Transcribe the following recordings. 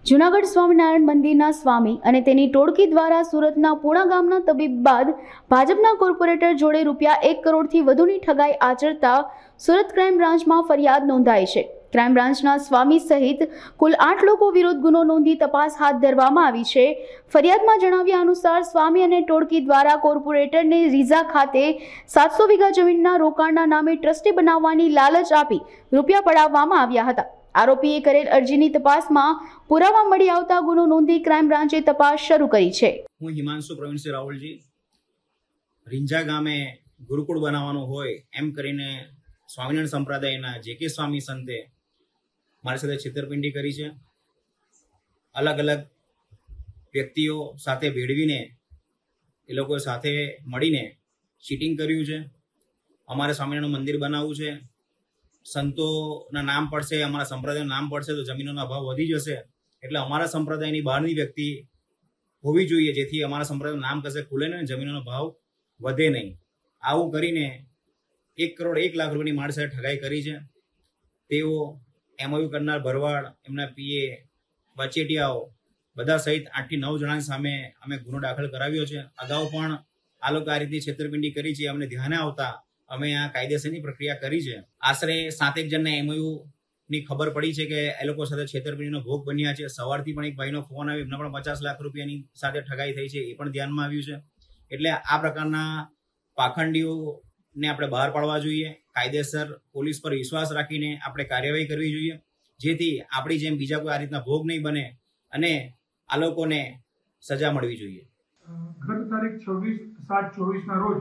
જૂનાગઢ સ્વામિનારાયણ મંદિરના સ્વામી અને તેની ટોળકી દ્વારા સુરતના પૂણા ગામના તબીબ બાદ ભાજપના કોર્પોરેટર જોડે ₹1 કરોડથી વધુની ઠગાઈ આચરતા સુરત ક્રાઇમ બ્રાન્ચમાં ફરિયાદ નોંધાઈ છે। ક્રાઇમ બ્રાન્ચના સ્વામી સહિત કુલ 8 લોકો વિરુદ્ધ ગુનો નોંધી તપાસ હાથ ધરવામાં આવી છે। ફરિયાદમાં જણાવ્યા અનુસાર સ્વામી અને ટોળકી દ્વારા કોર્પોરેટરને રીઝા ખાતે 700 વીઘા જમીનના રોકાણના નામે ટ્રસ્ટી બનાવવાની લાલચ આપી રૂપિયા પડાવવામાં આવ્યા હતા। આરોપીએ કરેલ અરજીની તપાસમાં પુરાવા મળી આવતા ગુનો નોંધી ક્રાઇમ બ્રાન્ચે તપાસ શરૂ કરી છે। હું હિમાંશુ પ્રવીણસિંહ રાવલજી રીંજા ગામે ગુરુકુળ બનાવવાનું હોય એમ કરીને સ્વામિનારાયણ સંપ્રદાયના જે.કે. સ્વામી સંતે મારી સાથે છેતરપિંડી કરી છે। અલગ અલગ વ્યક્તિઓ સાથે ભેળવીને એ લોકો સાથે મળીને ચીટિંગ કર્યું છે। અમારે સ્વામિનારાયણનું મંદિર બનાવવું છે, સંતોના નામ પડશે, અમારા સંપ્રદાયનું નામ પડશે તો જમીનોના ભાવ વધી જશે, એટલે અમારા સંપ્રદાયની બહારની વ્યક્તિ હોવી જોઈએ જેથી અમારા સંપ્રદાયનું નામ કશે ખુલે નહીં, જમીનોનો ભાવ વધે નહીં। આવું કરીને 1 કરોડ 1 લાખ રૂપિયાની મારી સાથે ઠગાઈ કરી છે। તેઓ એમઓયુ કરનાર ભરવાડ, એમના પીએ, વચેટિયાઓ બધા સહિત 8 થી 9 જણાની સામે અમે ગુનો દાખલ કરાવ્યો છે। અગાઉ પણ આ લોકો આ રીતની છેતરપિંડી કરી છે, અમને ધ્યાને આવતા અમે આ કાયદેસરની પ્રક્રિયા કરી છે। આશરે 7-1 જણને એમઓયુ ની ખબર પડી છે કે એ લોકો સાથે છેતરપિંડીનો ભોગ બન્યા છે। સવારથી પણ એક ભાઈનો ફોન આવ્યો, એમને પણ 50 લાખ રૂપિયાની સાથે ઠગાઈ થઈ છે, એ પણ ધ્યાનમાં આવ્યું છે। એટલે આ પ્રકારના પાખંડીઓને આપણે બહાર પાડવા જોઈએ। કાયદેસર પોલીસ પર વિશ્વાસ રાખીને આપણે કાર્યવાહી કરવી જોઈએ જેથી આપણી જેમ બીજા કોઈ આ રીતના ભોગ નહીં બને અને આ લોકોને સજા મળવી જોઈએ। ગત તારીખ 26/7/24 રોજ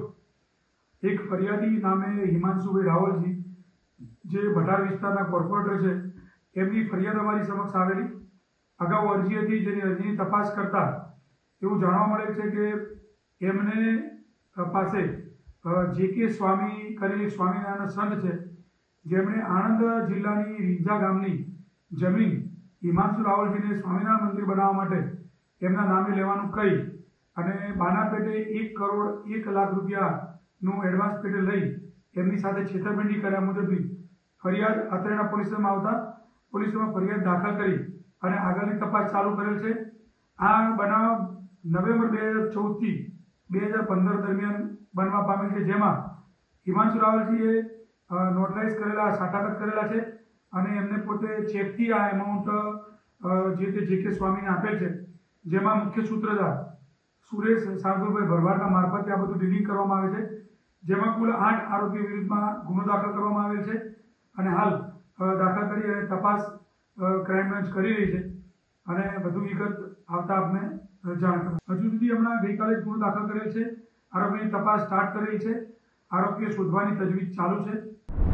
એક ફરિયાદી નામે હિમાંશુભાઈ રાવલજી જે ભટાર વિસ્તારના કોર્પોરેટર છે, એમની ફરિયાદ અમારી સમક્ષ આવેલી। અગાઉ અરજી હતી, જેની અરજીની તપાસ કરતા એવું જાણવા મળે છે કે એમને પાસે જે.કે. સ્વામી કરીને સ્વામિનારાયણ સંત છે, જેમણે આણંદ જિલ્લાની રીંજા ગામની જમીન હિમાંશુ રાવલજીને સ્વામિનારાયણ મંદિર બનાવવા માટે એમના નામે લેવાનું કહી અને બાના પેટે 1 કરોડ 1 લાખ રૂપિયાનું એડવાન્સ પેટે લઈ એમની સાથે છેતરપિંડી કર્યા મુજબની ફરિયાદ અત્રેના પોલીસમાં આવતા પોલીસમાં ફરિયાદ દાખલ કરી અને આગળની તપાસ ચાલુ કરેલ છે। આ બનાવ નવેમ્બર 2014 થી 2015 દરમિયાન બનવા પામેલ છે, જેમાં હિમાંશુ રાવલજીએ નોટરાઇઝ કરેલા સાટાઘાત કરેલા છે અને એમને પોતે ચેકથી આ એમાઉન્ટ જે.કે. સ્વામીને આપેલ છે, જેમાં મુખ્ય સૂત્રધાર સુરેશ શાર્દુલભાઈ ભરવાડના મારફતે આ બધું ડીલિંગ કરવામાં આવે છે, જેમાં કુલ 8 આરોપીઓ વિરુદ્ધમાં ગુનો દાખલ કરવામાં આવેલ છે અને હાલ દાખલ કરી અને તપાસ ક્રાઇમ બ્રાન્ચ કરી રહી છે અને વધુ વિગત આવતા આપને જાણ કરવા। હજુ સુધી હમણાં ગઈકાલે ગુનો દાખલ કરેલ છે, આરોપીની તપાસ સ્ટાર્ટ કરેલી છે, આરોપીઓ શોધવાની તજવીજ ચાલુ છે।